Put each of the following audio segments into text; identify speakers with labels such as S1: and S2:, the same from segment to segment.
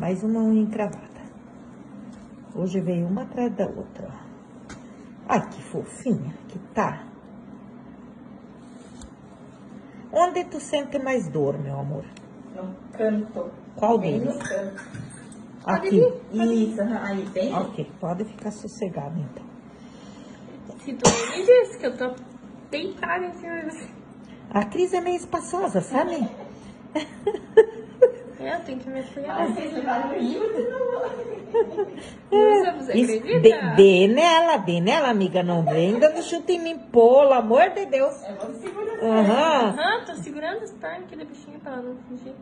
S1: mais uma unha encravada. Hoje veio uma atrás da outra, ó. Ai, que fofinha que tá. Onde tu sente mais dor, meu amor?
S2: No canto.
S1: Qual
S2: bem
S1: deles?
S2: no canto.
S1: Aqui.
S2: Isso, aí, bem.
S1: Ok, pode ficar sossegado, então.
S3: Se tu me disse que eu tô deitada em cima de você.
S1: A Cris é meio espaçosa, sabe?
S3: Eu tenho que me apoiar.
S2: Vocês levaram o livro,
S3: Você acredita?
S1: Bem nela, amiga. Não vem dando chute em mim, pelo amor de Deus.
S2: Eu vou segurar.
S1: Aham.
S3: Tô segurando as pernas aqui da bichinha pra ela não fugir.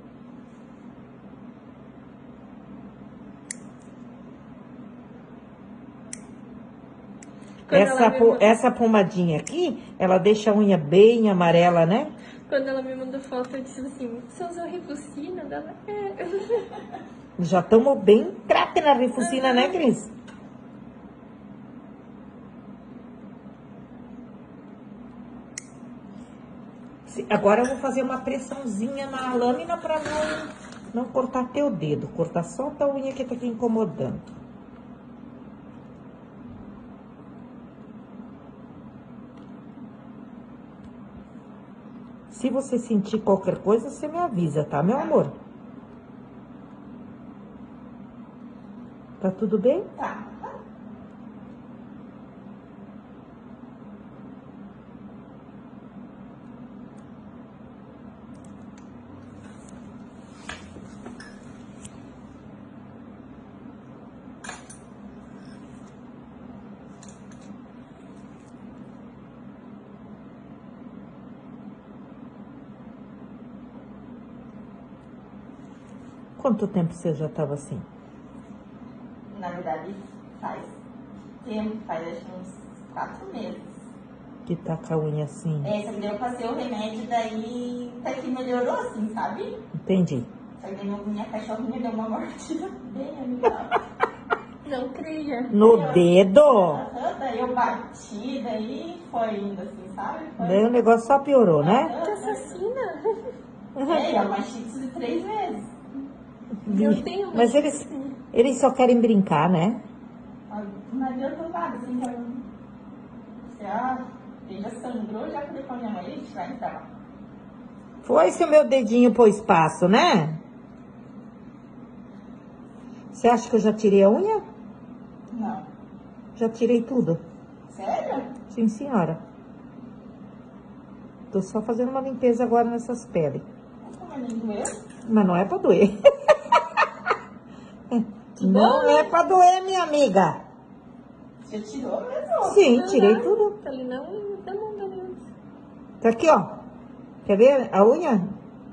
S1: Essa pomadinha aqui, ela deixa a unha bem amarela, né?
S3: Quando ela me mandou foto, eu disse assim, você usou Rifocina? Dela, é.
S1: Já estamos bem craque na Rifocina, né, Cris? Agora eu vou fazer uma pressãozinha na lâmina para não cortar teu dedo. Cortar só a tua unha que tá aqui incomodando. Se você sentir qualquer coisa, você me avisa, tá, meu amor? Tá tudo bem?
S2: Tá.
S1: Quanto tempo você já estava assim?
S2: Na verdade, faz tempo, faz acho que uns 4 meses.
S1: Que tá com a unha assim?
S2: É, só que daí eu passei o remédio, daí até que melhorou assim, sabe?
S1: Entendi.
S2: Só que daí minha cachorrinha deu uma mordida bem amigável.
S3: Não creia.
S1: No dedo?
S2: Aham, daí eu bati, daí foi indo assim, sabe? Foi.
S1: Daí o negócio só piorou, né?
S3: Que assassina.
S2: É, e é uma shih tzu de 3 meses.
S3: Eu tenho uma
S1: Mas eles só querem brincar, né?
S2: Não adianta nada, assim, você já sangrou, já falei pra minha mãe, a gente vai entrar.
S1: Foi se o meu dedinho pôr espaço, né? Você acha que eu já tirei a unha?
S2: Não.
S1: Já tirei tudo.
S2: Sério?
S1: Sim, senhora. Tô só fazendo uma limpeza agora nessas peles.
S2: Mas nem doeu?
S1: Mas não é pra doer. Não é pra doer, minha amiga.
S2: Você tirou mesmo?
S1: Sim, tirei tudo.
S3: Tá ali na unha, da mão da unha.
S1: Tá aqui, ó. Quer ver a unha?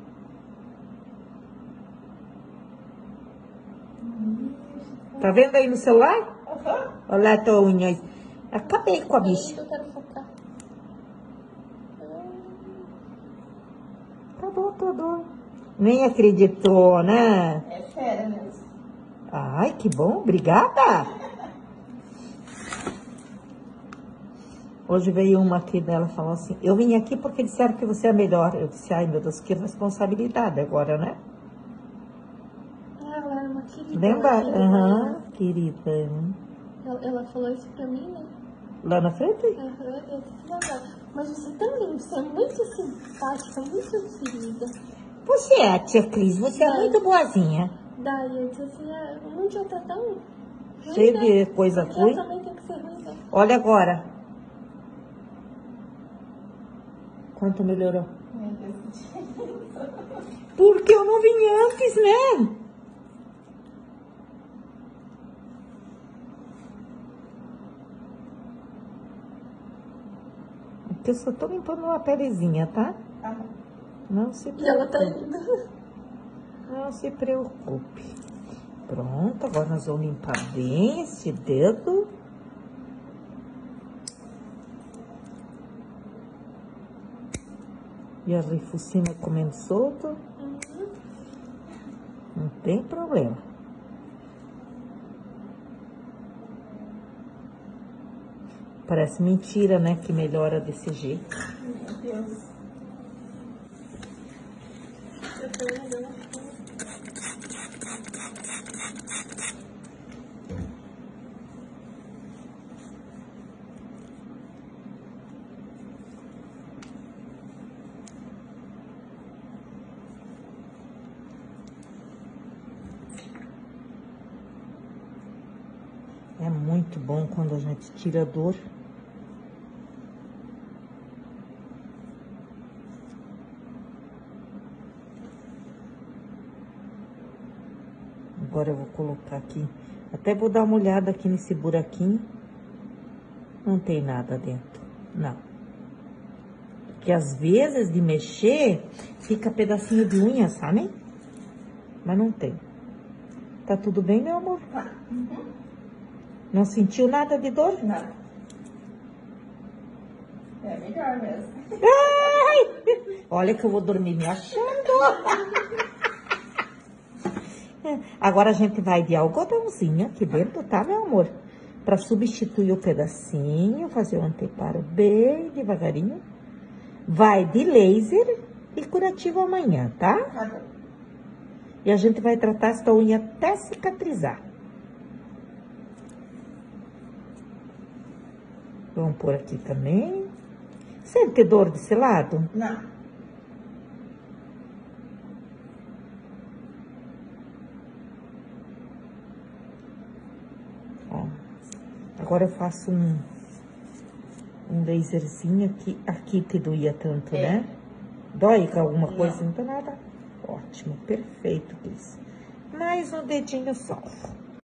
S1: Tá vendo aí no celular?
S2: Aham.
S1: Olha a tua unha aí. Acabei com a bicha.
S3: Eu quero focar.
S1: Acabou tudo. Nem acreditou, né?
S2: É sério mesmo.
S1: Ai, que bom. Obrigada. Hoje veio uma aqui dela, falou assim, eu vim aqui porque disseram que você é melhor. Eu disse, ai, meu Deus, que responsabilidade agora, né?
S3: Ela era uma querida.
S1: Lembra?
S3: Aham.
S1: Aham, querida.
S3: Ela falou isso pra mim, né?
S1: Lá na frente?
S3: Aham, eu disse, legal. Mas você é tão linda, você é muito simpática, muito querida.
S1: Você é, tia Cris, você é muito boazinha.
S3: Daí eu disse assim, o mundo já tá tão ruim,
S1: Cheio
S3: né?
S1: de coisa
S3: Eu
S1: ruim.
S3: também tenho que ser ruim, né?
S1: Olha agora. Quanto melhorou?
S2: Meu Deus do céu.
S1: Porque eu não vim antes, né? Porque eu só tô limpando uma pelezinha, tá?
S2: Tá bom.
S1: Não se
S3: E ela tá
S1: preocupe.
S3: indo.
S1: Não se preocupe. Pronto, agora nós vamos limpar bem esse dedo. E a Rifocina comendo solto. Não tem problema. Parece mentira, né? Que melhora desse jeito.
S2: Meu Deus.
S3: Eu tô indo.
S1: É muito bom quando a gente tira a dor. Agora eu vou colocar aqui. Até vou dar uma olhada aqui nesse buraquinho. Não tem nada dentro, não. Porque às vezes de mexer, fica pedacinho de unha, sabe? Mas não tem. Tá tudo bem, meu amor?
S2: Tá. Uhum.
S1: Não sentiu nada de dor?
S2: Nada. É melhor mesmo.
S1: Ai! Olha que eu vou dormir me achando. Agora a gente vai de algodãozinho aqui dentro, tá, meu amor? Pra substituir o pedacinho, fazer o anteparo bem devagarinho. Vai de laser e curativo amanhã, tá?
S2: Tá bom.
S1: E a gente vai tratar essa unha até cicatrizar. Vamos pôr aqui também. Sente dor desse lado?
S2: Não.
S1: Ó. Agora eu faço um laserzinho aqui que doía tanto, né? Dói com alguma coisa? Não tem nada? Ótimo, perfeito, Cris. Mais um dedinho só.